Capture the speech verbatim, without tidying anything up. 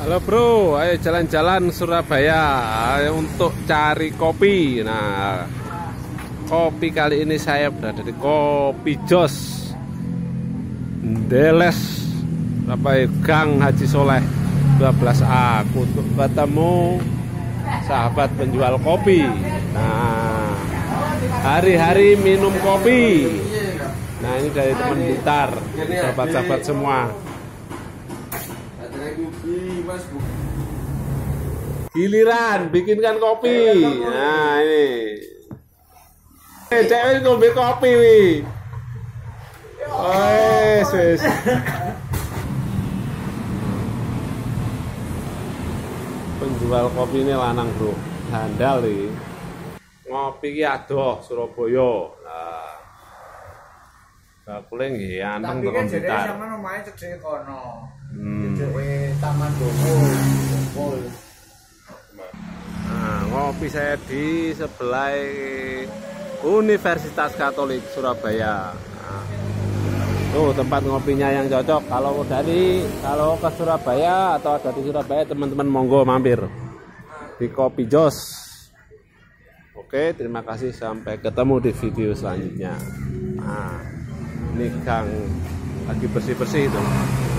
Halo bro, ayo jalan-jalan Surabaya ayo untuk cari kopi. Nah, kopi kali ini saya berada di Kopi Jos Ndeles, Surabaya, Gang Haji Soleh dua belas A untuk ketemu sahabat penjual kopi. Nah, hari-hari minum kopi. Nah, ini dari teman Blitar, sahabat-sahabat semua. Giliran bikinkan kopi. Nah, ini. Eh, cewek ngombe kopi wi. Wes, wes. Penjual kopi ini lanang, bro. Handal nih. Ngopi ki adoh Surabaya. Nah. Bakule nggih anteng tekan Blitar. Tapi kan sampean omahe cedhek kono. Hmm. Cedhek Taman Bogor. Nah, ngopi saya di sebelah Universitas Katolik Surabaya. Nah, tuh tempat ngopinya yang cocok. Kalau dari kalau ke Surabaya atau ada di Surabaya, teman-teman monggo mampir di Kopi Jos. Oke, terima kasih, sampai ketemu di video selanjutnya. Nah, ini gang lagi bersih-bersih itu.